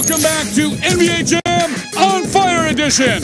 Welcome back to NBA Jam on Fire Edition.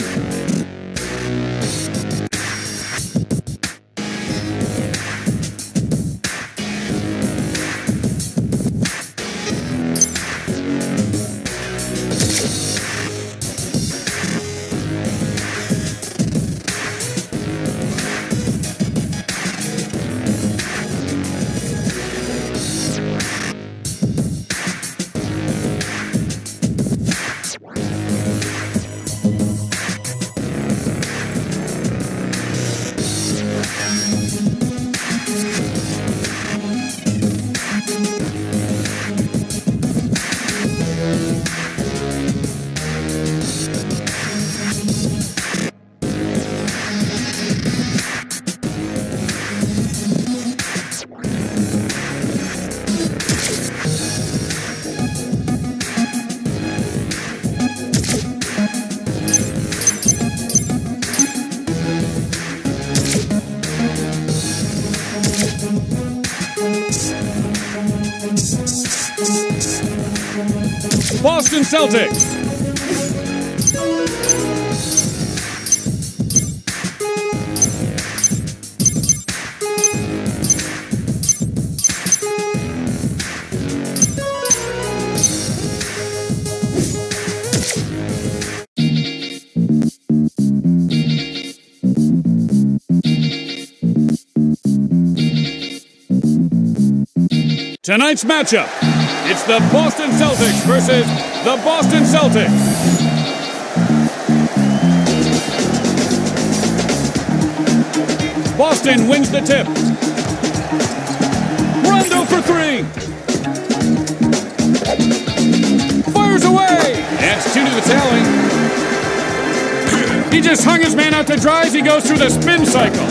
Boston Celtics. Tonight's matchup, it's the Boston Celtics versus the Boston Celtics. Boston wins the tip. Rondo for three. Fires away. Adds two to the tally. He just hung his man out to dry as he goes through the spin cycle.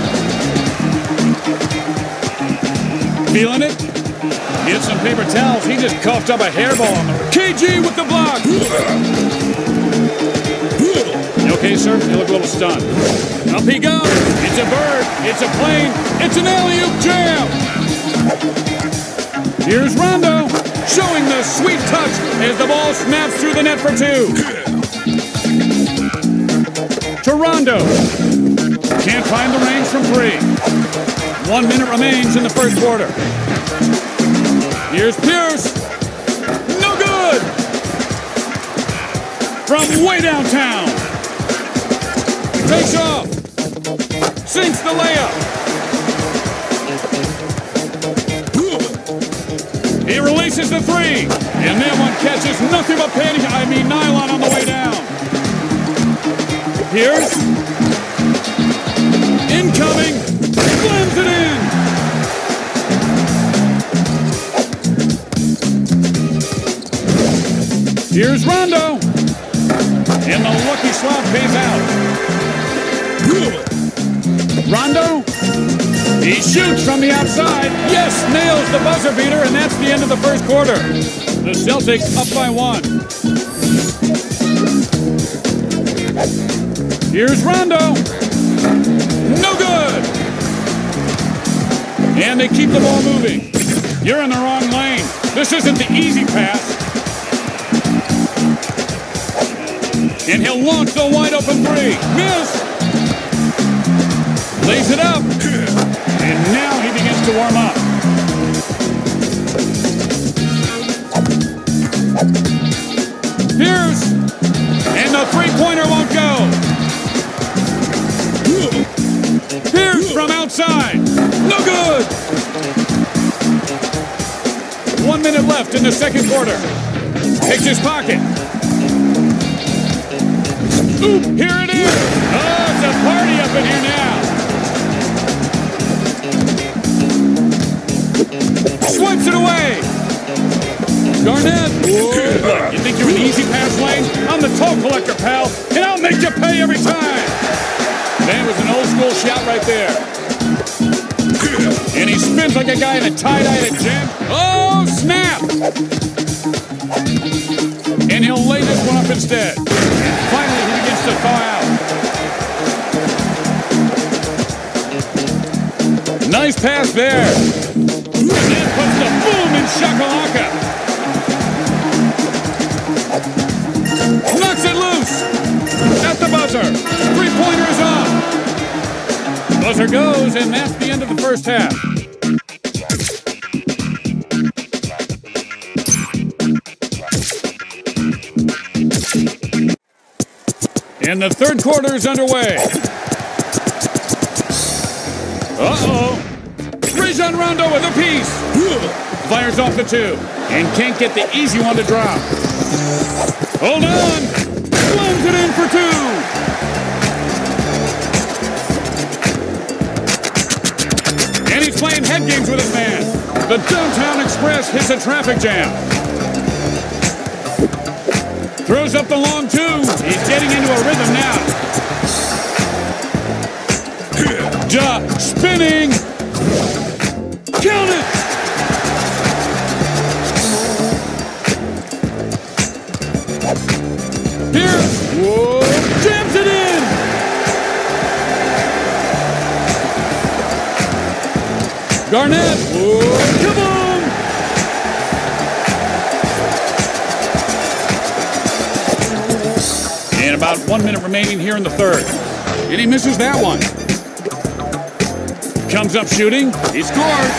Feeling it? Get some paper towels. He just coughed up a hairball on the KG with the block. You okay, sir? You look a little stunned. Up he goes. It's a bird. It's a plane. It's an alley-oop jam. Here's Rondo showing the sweet touch as the ball snaps through the net for two. To Rondo. Can't find the range from three. 1 minute remains in the first quarter. Here's Pierce. No good. From way downtown. Takes off. Sinks the layup. He releases the three. And that one catches nothing but nylon on the way down. Pierce. Incoming. Slams it in. Here's Rondo. And the lucky swap pays out. Rondo. He shoots from the outside. Yes, nails the buzzer beater, and that's the end of the first quarter. The Celtics up by one. Here's Rondo. No good. And they keep the ball moving. You're in the wrong lane. This isn't the easy pass. And he'll launch the wide open three. Miss. Lays it up. And now he begins to warm up. Pierce. And the three-pointer won't go. Pierce from outside. No good. 1 minute left in the second quarter. Takes his pocket. Oop, here it is. Oh, it's a party up in here now. Swipes it away. Garnett. Whoa. You think you're in the easy pass lane? I'm the toll collector, pal, and I'll make you pay every time. That was an old school shot right there. And he spins like a guy in a tie-dye at a gym. Oh, snap! And he'll lay this one up instead. And finally, he begins to thaw out. Nice pass there. And then puts the boom in shakalaka. Knocks it loose. At the buzzer. Three-pointer is off. Buzzer goes, and that's the end of the first half. And the third quarter is underway. Uh-oh. Rajon Rondo with a piece. Fires off the two. And can't get the easy one to drop. Hold on. Slams it in for two. And he's playing head games with his man. The Downtown Express hits a traffic jam. Throws up the long two. He's getting into a rhythm now. Spinning. Count it. Here. Whoa. Jams it in. Garnett. Whoa. Come on. And about 1 minute remaining here in the third. And he misses that one. Comes up shooting. He scores.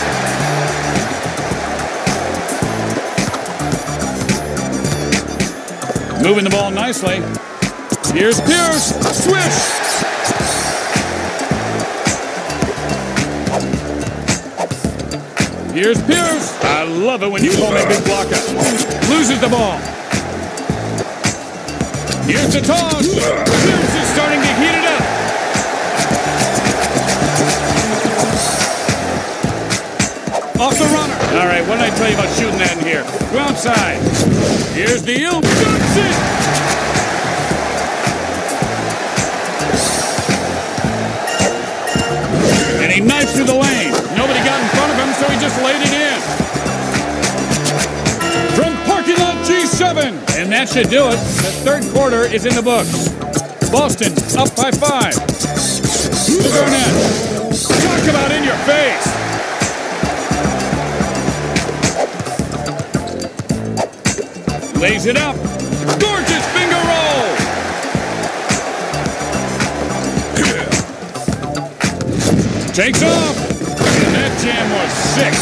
Moving the ball nicely. Here's Pierce. Swish. Here's Pierce. I love it when you call me big blocker. Loses the ball. Here's the toss. Pierce is starting to heat it up. Off the runner. All right, what did I tell you about shooting that in here? Go outside. Here's the deal. Shoots it. And he knifes through the lane. Nobody got in front of him, so he just laid it in. From parking lot G7. And that should do it. The third quarter is in the books. Boston up by 5. To Garnett. Talk about in your face. Lays it up. Gorgeous finger roll. Takes off. And that jam was sick.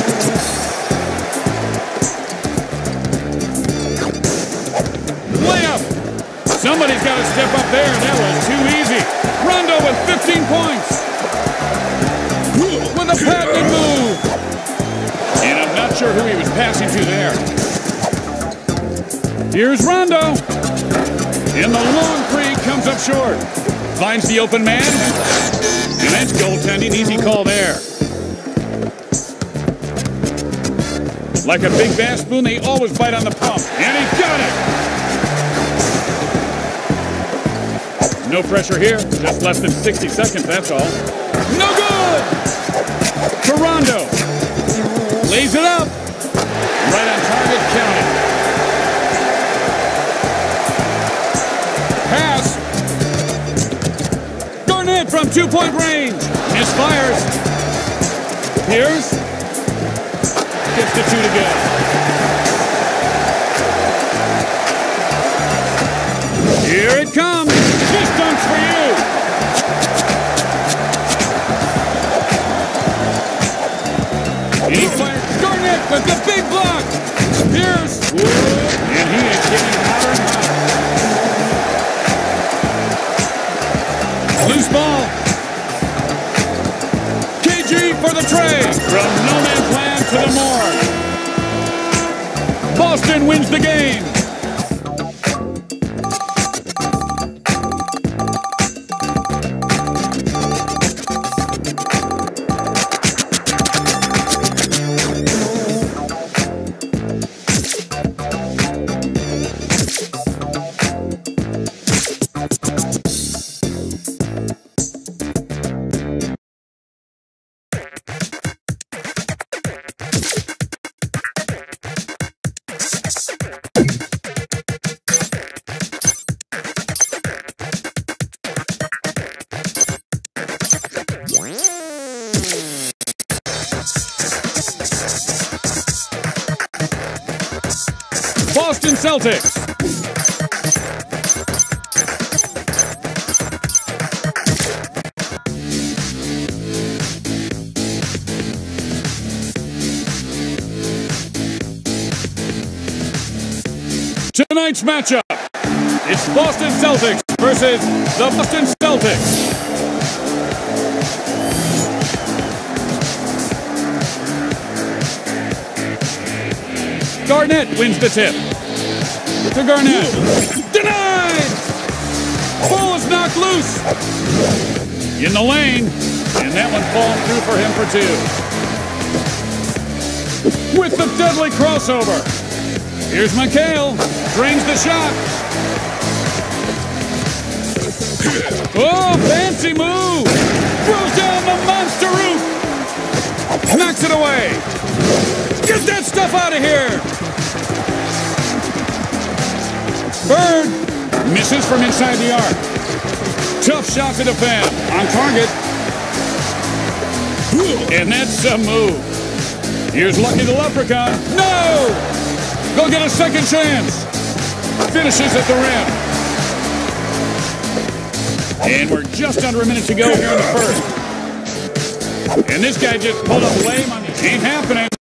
Layup. Somebody's got to step up there. That was too easy. Rondo with 15 points. With a patented move. And I'm not sure who he was passing to there. Here's Rondo. And the long three comes up short. Finds the open man. And that's goaltending. Easy call there. Like a big bass spoon, they always bite on the pump. And he got it. No pressure here. Just less than 60 seconds, that's all. No good! For Rondo. Lays it up. Right on target, count it. Pass. Garnett from two-point range. Misfires. Pierce. Gets the two to go. Here it comes. This dunk's for you. He fires. Garnett with the big block. Pierce. And he is getting hotter and hotter. Loose ball. KG for the trade. From no man's land to the morgue. Boston wins the game. Boston Celtics tonight's matchup. It's Boston Celtics versus the Boston Celtics. Garnett wins the tip. To Garnett. Denied! Ball is knocked loose. In the lane. And that one falls through for him for two. With the deadly crossover. Here's McHale. Drains the shot. Oh, fancy move. Throws down the monster roof. Knocks it away. Get that stuff out of here. Bird misses from inside the arc. Tough shot to defend. On target. And that's a move. Here's Lucky the Leprechaun. No! Go get a second chance. Finishes at the rim. And we're just under a minute to go here in the first. And this guy just pulled up lame on you. Ain't happening.